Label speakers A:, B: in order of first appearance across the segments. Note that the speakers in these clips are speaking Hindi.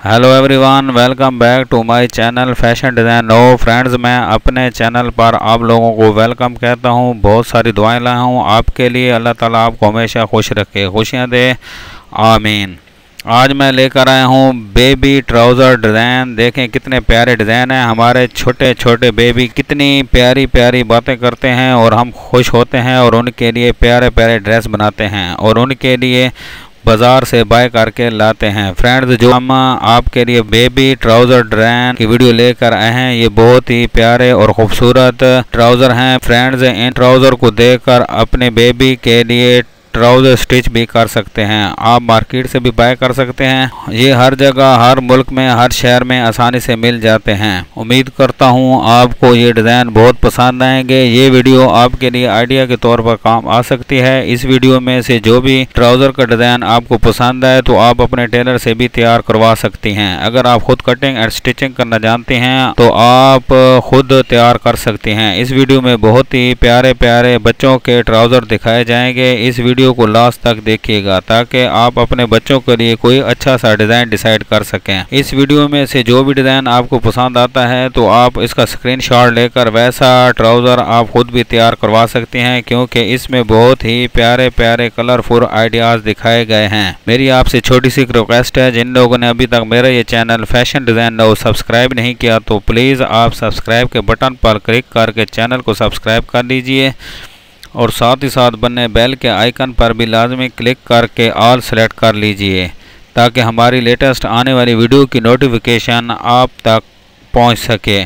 A: Hello everyone, welcome back to my channel fashion design. No friends, मैं अपने चैनल पर आप लोगों को वेलकम कहता हूं। बहुत सारी दुआएं लाया हूं आपके लिए। अल्लाह ताला आपको हमेशा खुश रखे, खुशियां दे, आमीन। आज मैं लेकर आया हूं बेबी ट्राउज़र डिज़ाइन। देखें कितने प्यारे डिज़ाइन हैं। हमारे छोटे छोटे बेबी कितनी प्यारी प्यारी बातें करते हैं और हम खुश होते हैं और उनके लिए प्यारे प्यारे ड्रेस बनाते हैं और उनके लिए बाज़ार से बाय करके लाते हैं। फ्रेंड्स, जो हम आपके लिए बेबी ट्राउज़र डिज़ाइन की वीडियो लेकर आए हैं, ये बहुत ही प्यारे और खूबसूरत ट्राउज़र हैं। फ्रेंड्स, इन ट्राउज़र को देखकर अपने बेबी के लिए ट्राउज़र स्टिच भी कर सकते हैं। आप मार्केट से भी बाय कर सकते हैं। ये हर जगह, हर मुल्क में, हर शहर में आसानी से मिल जाते हैं। उम्मीद करता हूँ आपको ये डिज़ाइन बहुत पसंद आएंगे। ये वीडियो आपके लिए आइडिया के तौर पर काम आ सकती है। इस वीडियो में से जो भी ट्राउज़र का डिज़ाइन आपको पसंद आए तो आप अपने टेलर से भी तैयार करवा सकती हैं। अगर आप खुद कटिंग एंड स्टिचिंग करना जानते हैं तो आप खुद तैयार कर सकती हैं। इस वीडियो में बहुत ही प्यारे प्यारे बच्चों के ट्राउज़र दिखाए जाएंगे। इस वीडियो को लास्ट तक देखिएगा ताकि आप अपने बच्चों के लिए कोई अच्छा सा डिज़ाइन डिसाइड कर सकें। इस वीडियो में से जो भी डिज़ाइन आपको पसंद आता है तो आप इसका स्क्रीनशॉट लेकर वैसा ट्राउज़र आप खुद भी तैयार करवा सकते हैं, क्योंकि इसमें बहुत ही प्यारे प्यारे कलरफुल आइडियाज़ दिखाए गए हैं। मेरी आपसे छोटी सी रिक्वेस्ट है, जिन लोगों ने अभी तक मेरा ये channel fashion design now subscribe नहीं किया तो प्लीज़ आप सब्सक्राइब के बटन पर क्लिक करके चैनल को सब्सक्राइब कर लीजिए और साथ ही साथ बने बेल के आइकन पर भी लाजमी क्लिक करके ऑल सेलेक्ट कर लीजिए ताकि हमारी लेटेस्ट आने वाली वीडियो की नोटिफिकेशन आप तक पहुंच सके।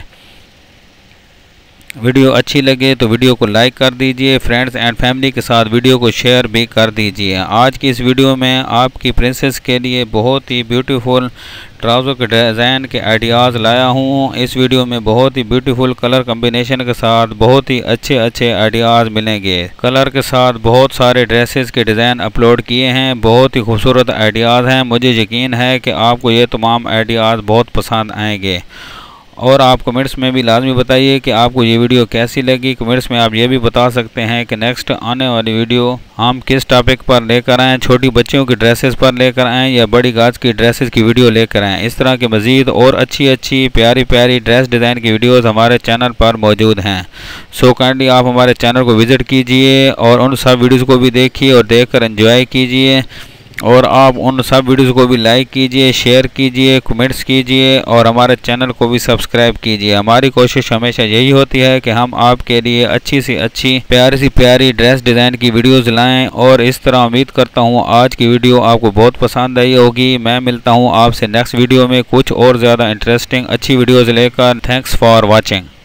A: वीडियो अच्छी लगे तो वीडियो को लाइक कर दीजिए। फ्रेंड्स एंड फैमिली के साथ वीडियो को शेयर भी कर दीजिए। आज की इस वीडियो में आपकी प्रिंसेस के लिए बहुत ही ब्यूटीफुल ट्राउज़र के डिज़ाइन के आइडियाज़ लाया हूँ। इस वीडियो में बहुत ही ब्यूटीफुल कलर कम्बिनेशन के साथ बहुत ही अच्छे अच्छे आइडियाज़ मिलेंगे। कलर के साथ बहुत सारे ड्रेसेस के डिज़ाइन अपलोड किए हैं। बहुत ही खूबसूरत आइडियाज़ हैं। मुझे यकीन है कि आपको ये तमाम आइडियाज़ बहुत पसंद आएंगे। और आप कमेंट्स में भी लाजमी बताइए कि आपको ये वीडियो कैसी लगी। कमेंट्स में आप ये भी बता सकते हैं कि नेक्स्ट आने वाली वीडियो हम किस टॉपिक पर लेकर आएँ, छोटी बच्चियों की ड्रेसेस पर लेकर आएँ या बड़ी गाज की ड्रेसेस की वीडियो लेकर आएँ। इस तरह के मज़ीद और अच्छी अच्छी प्यारी प्यारी ड्रेस डिज़ाइन की वीडियोज़ हमारे चैनल पर मौजूद हैं। सो काइंडली आप हमारे चैनल को विज़िट कीजिए और उन सब वीडियोज़ को भी देखिए और देख कर एंजॉय कीजिए। और आप उन सब वीडियोज़ को भी लाइक कीजिए, शेयर कीजिए, कमेंट्स कीजिए और हमारे चैनल को भी सब्सक्राइब कीजिए। हमारी कोशिश हमेशा यही होती है कि हम आपके लिए अच्छी सी अच्छी प्यारी सी प्यारी ड्रेस डिज़ाइन की वीडियोज़ लाएं। और इस तरह उम्मीद करता हूं आज की वीडियो आपको बहुत पसंद आई होगी। मैं मिलता हूं आपसे नेक्स्ट वीडियो में कुछ और ज़्यादा इंटरेस्टिंग अच्छी वीडियोज़ लेकर। Thanks for watching.